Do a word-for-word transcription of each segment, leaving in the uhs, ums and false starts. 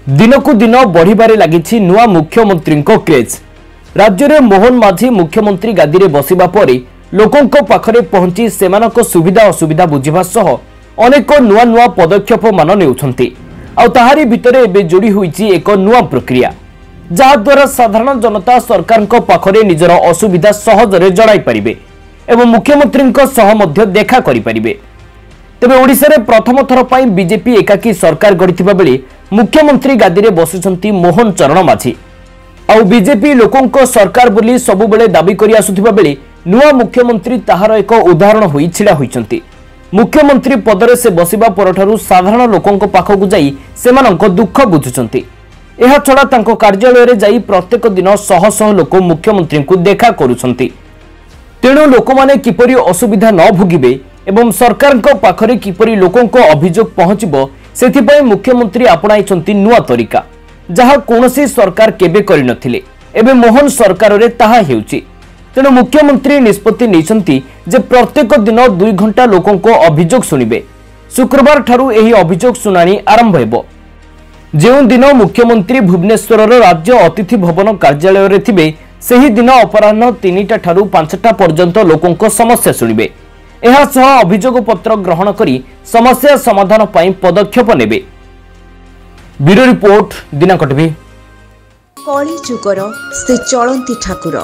दिनकु दिन बढ़िबारे लागिछि नुआ मुख्यमंत्री क्रेज। राज्य में मोहन माझी मुख्यमंत्री गादी में बसिबा परे लोकंक पाखरे पहुंची सेमानक सुविधा असुविधा बुझिबा सह अनेक नुआ नुआ पदक्षेप मान नेउछंती। आ ताहारी भितरे एबे जोड़ी होईछि एक नुआ प्रक्रिया जहा द्वारा साधारण जनता सरकार पाखरे निजर असुविधा सहजरे जणाई पारिबे एवं मुख्यमंत्री सह मध्य देखा करि पारिबे। तेबे ओडिशा रे प्रथम थर पई बीजेपी एकाकी सरकार गढ़िथिबा बेले मुख्यमंत्री गादी रे बसिसंती मोहन चरण माझी। आउ बीजेपी लोकंक सरकार बोली सबु बेले दाबी करि आसुथिबा बेले नुआ मुख्यमंत्री ताहार एक उदाहरण होई छिड़ा होइचंती। मुख्यमंत्री पदरे से बसिबा परठारु साधारण लोकंक पाखकु जाई सेमानंक दुख बुझुचंती। एहा छडा तांको कार्यालय रे जाई प्रत्येक दिन शह शह लोक मुख्यमंत्री को देखा करूछंती। तेणु लोकमाने किपरि असुविधा न भोगिबे एवं सरकार पाखरे किपरि लोकंक अभियोग पहुंचबो सेथिपई मुख्यमंत्री आपणाइछंती नुआ तरीका जहा कोनोसी सरकार केबे करिनथिले। एबे मोहन सरकार रे ताहा हेउची। तेणु मुख्यमंत्री निष्पत्ति नैछंती जे प्रत्येक दिन दुई घंटा लोकंक अभियोग सुनिबे। शुक्रवार ठारू एही अभियोग सुनानी आरंभ हेबो। जेउ दिन मुख्यमंत्री भुवनेश्वर राज्य अतिथि भवन कार्यालय रे थिबे सेही दिन अपराह्न तीनिटा ठारू पांचटा पर्यंत लोकंक समस्या सुनिबे। एहा सह अभियोग पत्र ग्रहण करी समस्या समाधान पई पदक्षेप नेबे। ब्यूरो रिपोर्ट दिनांक टीवी। कली जुगर से चलंती ठाकुर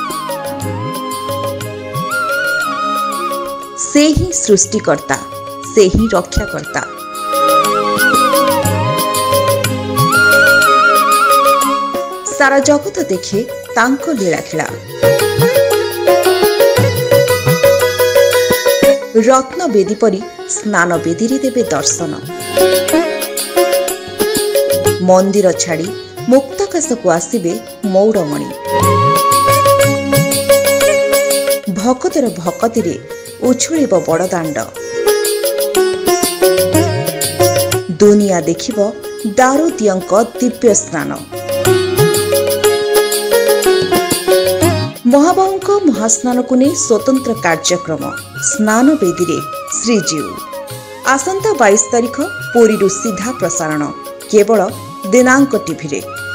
से ही सृष्टिकर्ता से ही रक्षाकर्ता। सारा जगत देखे तांको लीलाखिला। रत्न बेदी परी स्नान बेदी रे देवे दर्शन। मंदिर छाड़ी मुक्ताकाश को आसबे मौड़मणि। भक्तर भक्ति रे उछुलिब बड़दाण्ड। दुनिया देखिब दारुदियंक दिव्य स्नान। महाबाहुंक महास्नान को नहीं स्वतंत्र कार्यक्रम स्नान बेदी रे श्रीजीव। आसंता बाईस तारिख पुरी सीधा प्रसारण केवल दिनांक टीवी रे।